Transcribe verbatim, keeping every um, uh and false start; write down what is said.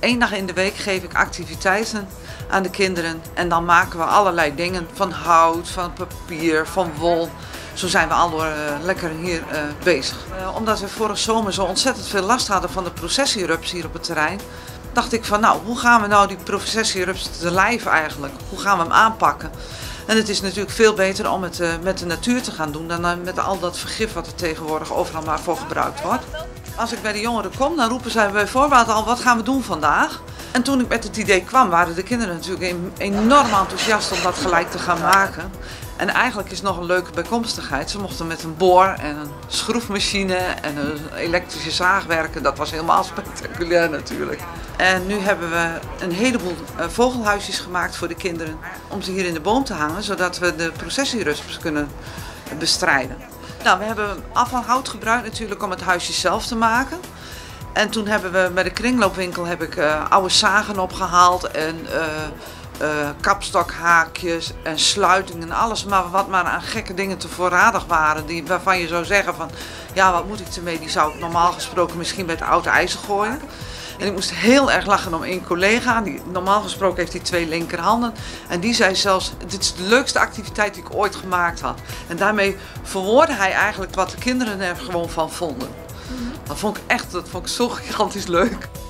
één dag in de week geef ik activiteiten aan de kinderen. En dan maken we allerlei dingen van hout, van papier, van wol. Zo zijn we al door uh, lekker hier uh, bezig. Uh, omdat we vorige zomer zo ontzettend veel last hadden van de processierups hier op het terrein, dacht ik van nou, hoe gaan we nou die processierups te lijf eigenlijk? Hoe gaan we hem aanpakken? En het is natuurlijk veel beter om het uh, met de natuur te gaan doen dan uh, met al dat vergif wat er tegenwoordig overal maar voor gebruikt wordt. Als ik bij de jongeren kom, dan roepen zij bij voorbaat al, wat gaan we doen vandaag? En toen ik met het idee kwam, waren de kinderen natuurlijk enorm enthousiast om dat gelijk te gaan maken. En eigenlijk is nog een leuke bijkomstigheid. Ze mochten met een boor en een schroefmachine en een elektrische zaag werken. Dat was helemaal spectaculair natuurlijk. En nu hebben we een heleboel vogelhuisjes gemaakt voor de kinderen. Om ze hier in de boom te hangen, zodat we de processierusps kunnen bestrijden. Nou, we hebben afvalhout gebruikt natuurlijk om het huisje zelf te maken. En toen hebben we bij de kringloopwinkel heb ik uh, oude zagen opgehaald en uh, uh, kapstokhaakjes en sluitingen en alles maar wat maar aan gekke dingen te voorradig waren. Die, waarvan je zou zeggen van, ja wat moet ik ermee, die zou ik normaal gesproken misschien bij het oude ijzer gooien. En ik moest heel erg lachen om één collega, die, normaal gesproken heeft hij twee linkerhanden. En die zei zelfs, dit is de leukste activiteit die ik ooit gemaakt had. En daarmee verwoordde hij eigenlijk wat de kinderen er gewoon van vonden. Dat vond ik echt, dat vond ik zo gigantisch leuk.